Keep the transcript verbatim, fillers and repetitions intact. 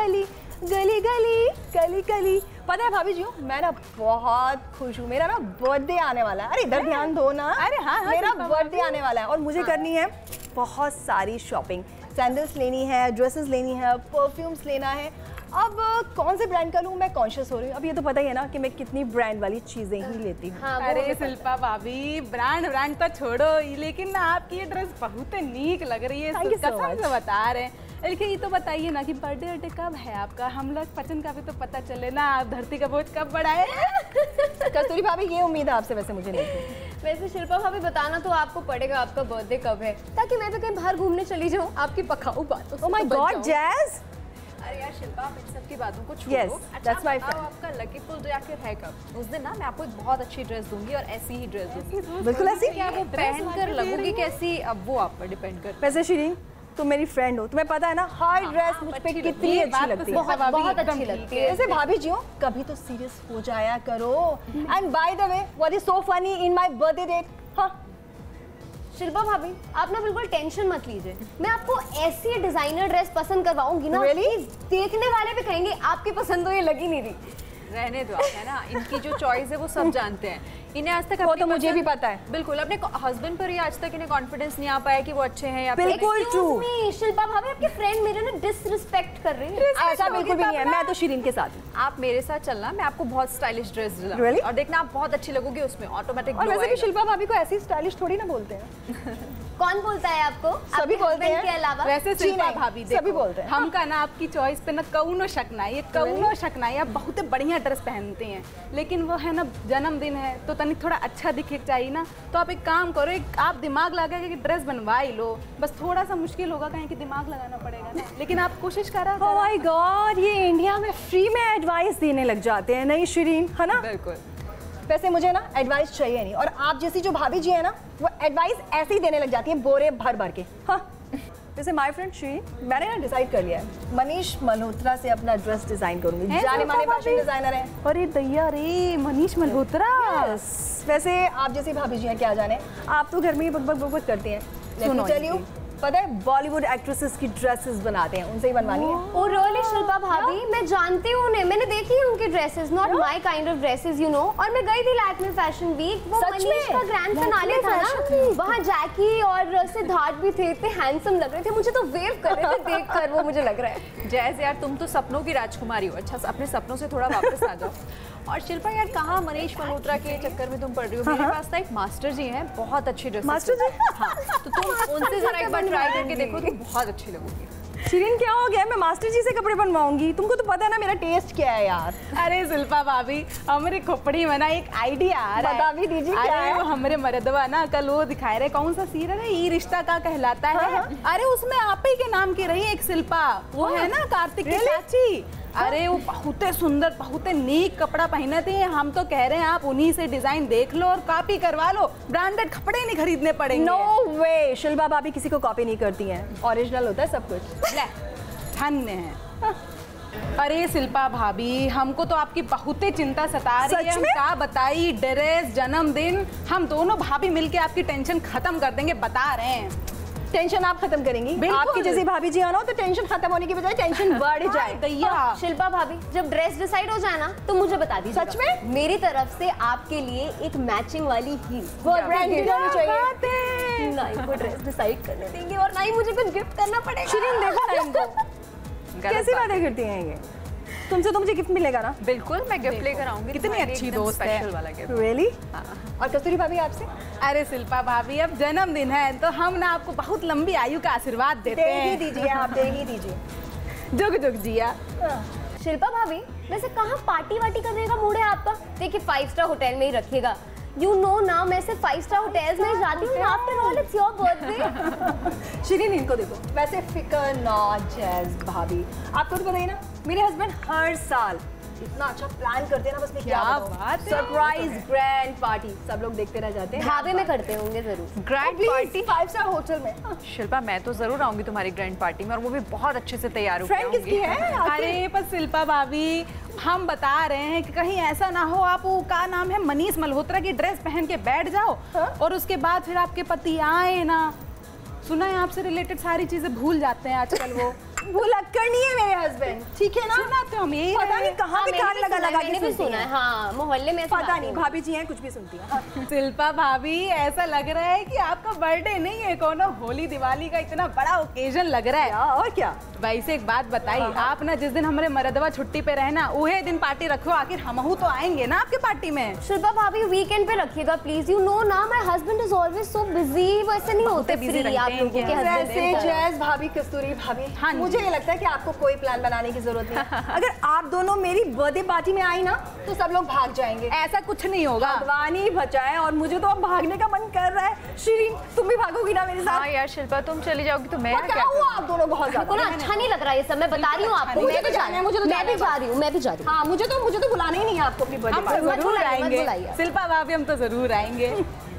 गली गली गली गली गली। पता है भाभी जी, मैं ना बहुत खुश हूँ, मेरा ना बर्थडे आने वाला है। अरे इधर ध्यान दो ना। अरे हाँ, हाँ मेरा बर्थडे आने वाला है और मुझे हाँ। करनी है बहुत सारी शॉपिंग। सैंडल्स लेनी है, ड्रेसेस लेनी है, परफ्यूम्स लेना है। अब कौन से ब्रांड का लूँ मैं कॉन्शियस हो रही हूँ। अब ये तो पता ही है ना कि मैं कितनी ब्रांड वाली चीज़ें ही लेती हूँ। हाँ, अरे शिल्पा भाभी, ब्रांड ब्रांड तो छोड़ो, लेकिन ना आपकी ये ड्रेस बहुत नीक लग रही है, कसम से बता रहे हैं। लेकिन ये तो बताइए ना कि बर्थडे वर्डे कब है आपका, हम लोग पचन का भी तो पता चले ना, आप धरती का बोझ कब बढ़ाए। कस्तूरी भाभी, ये उम्मीद है आपसे वैसे मुझे नहीं थी। वैसे शिल्पा भाभी बताना तो आपको पड़ेगा आपका बर्थडे कब है, ताकि मैं भी कहीं बाहर घूमने चली जाऊँ आपकी पकाऊ बातों से। ओह माय गॉड जैज। अरे यार शिल्पा, आप इन सब की बातों को छोड़ो। yes, अच्छा आप, आपका लकी पुल डे आखिर है कब? उस दिन ना मैं आपको एक बहुत अच्छी ड्रेस दूंगी और ऐसी ही ड्रेस दूंगी। बिल्कुल ऐसी। क्या वो पहनकर लगूंगी कैसी, अब वो आप पर डिपेंड करता है। वैसे शिरीन, तुम मेरी फ्रेंड हो, तुम्हें पता है ना हर ड्रेस मुझ पे कितनी अच्छी लगती है। बहुत बहुत अच्छी लगती है। वैसे भाभी जी हो, कभी तो सीरियस हो जाया करो। And by the way, what is so funny in my birthday date? हाँ शिल्पा भाभी, आप ना बिल्कुल टेंशन मत लीजिए, मैं आपको ऐसी डिजाइनर ड्रेस पसंद करवाऊंगी ना, really? देखने वाले भी कहेंगे आपकी पसंद तो ये लगी नहीं रही। रहने दो आप, है ना, इनकी जो चॉइस है वो सब जानते हैं। इन्हें आज तक वो तो मुझे भी पता है। बिल्कुल, अपने हस्बैंड पर ही आज तक इन्हें कॉन्फिडेंस नहीं आ पाया कि वो अच्छे हैं या बिल्कुल ट्रू। शिल्पा भाभी, आपके फ्रेंड मेरे ना डिसरिस्पेक्ट कर रही है। ऐसा बिल्कुल भी नहीं है, मैं तो शिरीन के साथ हूँ। आप मेरे साथ चलना, मैं आपको बहुत स्टाइलिश ड्रेस दिलाऊंगी really? और देखना आप बहुत अच्छी लगोगी उसमें, ऑटोमेटिक। और वैसे भी शिल्पा भाभी को ऐसी स्टाइलिश थोड़ी ना बोलते हैं। कौन बोलता है आपको? सभी बोलते हैं के अलावा। वैसे शिल्पा भाभी देखो, सभी बोलते हैं। हमका ना आपकी चॉइस पे ना कौनो शक ना है, ये कौनो शक ना है, आप बहुत बढ़िया ड्रेस पहनते हैं, लेकिन वो है ना जन्मदिन है तो तनिक थोड़ा अच्छा दिखे चाहिए ना, तो आप एक काम करो, एक आप दिमाग लगा के ड्रेस बनवा ही लो। बस थोड़ा सा मुश्किल होगा, कहीं कि दिमाग लगाना पड़ेगा ना, लेकिन आप कोशिश करा। ओह माय गॉड, ये इंडिया में फ्री में एडवाइस देने लग जाते हैं, नहीं शिरीन, है ना? बिल्कुल। वैसे मुझे ना एडवाइस चाहिए नहीं, और आप जैसी जो भाभी जी है ना, वो एडवाइस ऐसे ही देने लग जाती है बोरे भर भर के। हाँ, जैसे माय फ्रेंड श्री, मैंने ना डिसाइड कर लिया है, मनीष मल्होत्रा से अपना ड्रेस डिजाइन करूंगी। जाने माने फैशन डिजाइनर है। अरे दैया रे, मनीष मल्होत्रा। yes. वैसे आप जैसी भाभी जी हैं, क्या जाने, आप तो घर में ही बकबक बकबक करती हैं। सुनो चलिए, पता है बॉलीवुड एक्ट्रेसेस की ड्रेसेस बनाते हैं, उनसे ही बनवानी है। ओ रियली शिल्पा भाभी, मैं जानती हूँ उन्हें, मैंने देखी है उनकी dresses, not my kind of dresses you know. और मैं गई थी लैक्मे फैशन वीक, वो मनीष का ग्रैंड फिनाले था ना, वहाँ जैकी और सिद्धार्थ भी थे, इतने हैंडसम लग रहे थे, मुझे तो वेव कर रहे थे देखकर, वो मुझे लग रहा है। जैस यार, तुम तो सपनों की राजकुमारी हो, अच्छा अपने सपनों से थोड़ा वापस आ जाओ। और शिल्पा यार, कहाँ मनीष मल्होत्रा के चक्कर में तुम पड़ रही हो? मेरे पास ना एक मास्टर जी हैं, बहुत अच्छी ड्रेस। मास्टर जी? हाँ, तो तुम उनसे जरा एक बार ट्राई करके देखो, तो बहुत अच्छी लगोगी। शिरीन क्या हो गया, मैं मास्टर जी से कपड़े बनवाऊंगी? तुमको तो पता है ना मेरा टेस्ट क्या है यार। अरे शिल्पा भाभी, हमारे खोपड़ी में ना एक आइडिया आ रहा है, बता भी दीजिए क्या है। वो हमारे मर्दवा ना कल वो दिखाए रहे, कौन सा सीरियल है, ये रिश्ता का कहलाता है। हाँ, हाँ। अरे उसमें आप ही के नाम की रही एक शिल्पा, वो है ना कार्तिक की चाची। अरे वो बहुत सुंदर, बहुत नीक कपड़ा पहने थे। हम तो कह रहे हैं आप उन्हीं से डिजाइन देख लो और कॉपी करवा लो, ब्रांडेड कपड़े नहीं खरीदने पड़ेंगे। नो वे, शिल्पा भाभी किसी को कॉपी नहीं करती हैं, ओरिजिनल होता है सब कुछ। ले, धन्य है। अरे शिल्पा भाभी, हमको तो आपकी बहुत चिंता सता रही है। हम क्या बताई, ड्रेस, जन्मदिन, हम दोनों भाभी मिलके आपकी टेंशन खत्म कर देंगे, बता रहे हैं। टेंशन आप खत्म करेंगी? आपकी जैसी भाभी जी आना हो तो टेंशन खत्म होने की बजाय टेंशन बढ़ जाए। दैया शिल्पा भाभी, जब ड्रेस डिसाइड हो जाए ना तो मुझे बता दीजिए। सच में? मेरी तरफ से आपके लिए एक मैचिंग वाली हील, वो ब्रांडेड होनी चाहिए। ना ही कोई ड्रेस डिसाइड करने देंगे और ना ही मुझे कुछ गिफ्ट करना पड़ेगा। शिरीन देखो ना इनको, कैसी बातें करती हैं ये। तुमसे तो मुझे गिफ्ट मिलेगा ना? बिल्कुल, मैं गिफ्ट लेकर आऊंगी। कितनी अच्छी दोस्त है। वाला गिफ्ट। रियली? और कस्तूरी भाभी आपसे? अरे शिल्पा भाभी, अब जन्मदिन है तो हम ना आपको बहुत लंबी आयु का आशीर्वाद देते हैं। दे ही दीजिए, आप दे ही दीजिए। जुग जुग जिया। शिल्पा भाभी, वैसे कहाँ पार्टी वार्टी करने का मूड है आपका? देखिए फाइव स्टार होटल में ही रखिएगा। यू नो ना, मैं सिर्फ फाइव स्टार होटल्स में जाती हूँ। After all it's your birthday. Shirin इनको देखो, वैसे फिकर नॉट जैज भाभी, आपको तो पता ही ना, मेरे हस्बैंड हर साल इतना अच्छा प्लान करते हैं ना, बस मैं क्या बात है। सरप्राइज ग्रैंड पार्टी, सब लोग देखते रह जाते हैं। ढाबे में करते होंगे जरूर। Grand party five star hotel में। शिल्पा, मैं तो जरूर आऊंगी तुम्हारी ग्रैंड पार्टी में, और वो भी बहुत अच्छे से तैयार होकर फ्रेंड किसकी है? अरे पर शिल्पा भाभी, हम बता रहे हैं कि कहीं ऐसा ना हो आप वो का नाम है मनीष मल्होत्रा की ड्रेस पहन के बैठ जाओ। हा? और उसके बाद फिर आपके पति आए ना, सुना है आपसे रिलेटेड सारी चीजें भूल जाते हैं आजकल वो। भुलक्कड़ नहीं है मेरे हस्बैंड, ठीक है ना? सुना तो हम यही पता नहीं कहाँ पे कार्ड लगा लगा के भी सुना है। हाँ, मोहल्ले में पता नहीं, भाभी जी हैं कुछ भी सुनती है। शिल्पा भाभी, ऐसा लग रहा है कि आपका बर्थडे नहीं है, कोनो होली दिवाली का इतना बड़ा ओकेजन लग रहा है। और क्या? वैसे एक बात बताई, आप ना जिस दिन हमारे मर्दवा छुट्टी पे रहे ना, उहे दिन पार्टी रखो, आखिर हमहू तो आएंगे ना आपके पार्टी में। शिल्पा भाभी वीकेंड पे रखिएगा प्लीज, यू नो ना my husband is always so busy, वैसे नहीं होते फ्री आप लोगों के हस्बैंड। वैसे जैज भाभी, कस्तूरी भाभी, हाँ, मुझे ये लगता है कि आपको कोई प्लान बनाने की जरूरत नहीं। अगर आप दोनों मेरी बर्थडे पार्टी में आई ना तो सब लोग भाग जाएंगे। ऐसा कुछ नहीं होगा, भगवान ही बचाए। और मुझे तो अब भागने का मन कर रहा है। शिरीन, तुम भी भागोगी ना मेरे साथ? हाँ यार शिल्पा, तुम चली जाओगी तो मैं क्या हुआ? आप दोनों बहुत ज्यादा ना अच्छा नहीं लग रहा ये सब, मैं बता रही हूँ आपको। मुझे तो जाना है, मुझे तो मैं भी जा रही हूँ, मैं भी जा रही हूँ। हाँ, मुझे तो मुझे तो बुलाना ही नहीं है आपको अपनी बर्थडे हम पार्टी। तो जरूर आएंगे। शिल्पा भाभी, हम तो जरूर आएंगे।